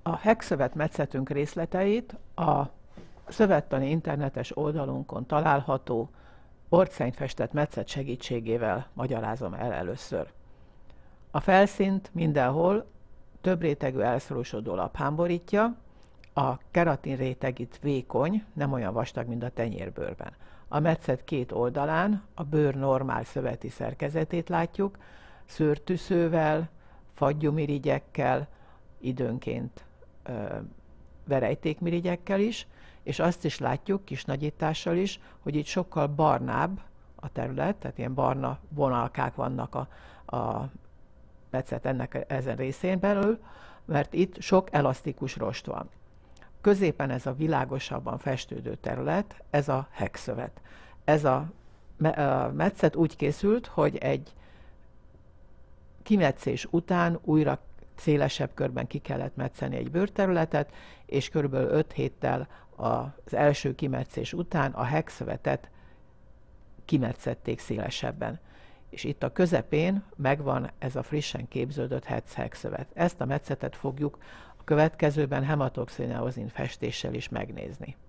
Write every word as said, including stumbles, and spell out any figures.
A hegszövet metszetünk részleteit a szövettani internetes oldalunkon található orcszernfestett metszet segítségével magyarázom el először. A felszínt mindenhol több rétegű elszorosodó laphám borítja, a keratin réteg itt vékony, nem olyan vastag, mint a tenyérbőrben. A metszet két oldalán a bőr normál szöveti szerkezetét látjuk, szőrtűszővel, fagyúmirigyekkel, időnként ö, verejtékmirigyekkel is, és azt is látjuk kis nagyítással is, hogy itt sokkal barnább a terület, tehát ilyen barna vonalkák vannak a, a metszet ennek ezen részén belül, mert itt sok elasztikus rost van. Középen ez a világosabban festődő terület, ez a hegszövet. Ez a metszet úgy készült, hogy egy kimetszés után újra szélesebb körben ki kellett metszeni egy bőrterületet, és körülbelül öt héttel az első kimetszés után a hegszövetet kimetszették szélesebben. És itt a közepén megvan ez a frissen képződött hegszövet. Ezt a metszetet fogjuk a következőben hematoxin-eozin festéssel is megnézni.